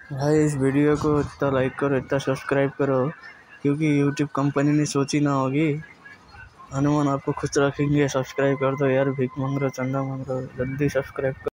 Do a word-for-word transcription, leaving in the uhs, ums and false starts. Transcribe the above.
भाई इस वीडियो को इतना लाइक करो, इतना सब्सक्राइब करो, क्योंकि यूट्यूब कंपनी ने सोची ना होगी। हनुमान आपको खुश रखेंगे। सब्सक्राइब कर दो यार, भीख मांग रहे हो, चंदा मांग रहे हो, जल्दी सब्सक्राइब करो।